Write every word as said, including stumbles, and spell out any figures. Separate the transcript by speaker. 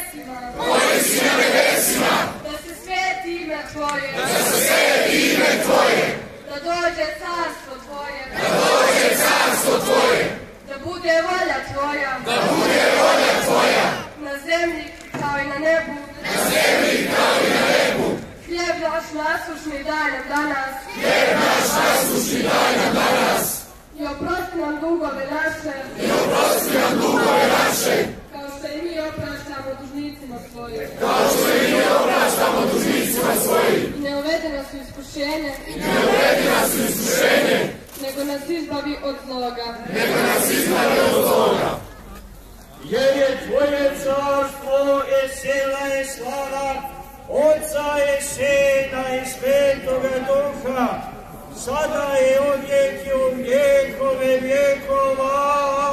Speaker 1: nebesima,
Speaker 2: koji si na nebesima,
Speaker 1: da se sveti ime Tvoje,
Speaker 2: da se sveti ime Tvoje,
Speaker 1: da dođe carstvo Tvoje,
Speaker 2: da dođe carstvo Tvoje,
Speaker 1: da bude volja Tvoja,
Speaker 2: da bude volja Tvoja,
Speaker 1: na zemlji kao i na nebu,
Speaker 2: na zemlji kao i na nebu.
Speaker 1: Hljeb naš nasušni daj nam danas,
Speaker 2: Hljeb naš nasušni daj nam danas,
Speaker 1: i oprosti nam dugove naše,
Speaker 2: i oprosti nam dugove naše,
Speaker 1: kao što i mi opraštamo dužnicima svojim,
Speaker 2: kao što i mi opraštamo dužnicima svojim.
Speaker 1: I ne uvedi nas u iskušenje,
Speaker 2: I ne uvedi nas u iskušenje,
Speaker 1: nego nas izbavi od zloga.
Speaker 2: nego nas izbavi od zloga.
Speaker 3: Jer je Tvoje carstvo i sila i slava, Otca i Sina i Svetoga Duha, sada i uvijek i u vjekove vjekova.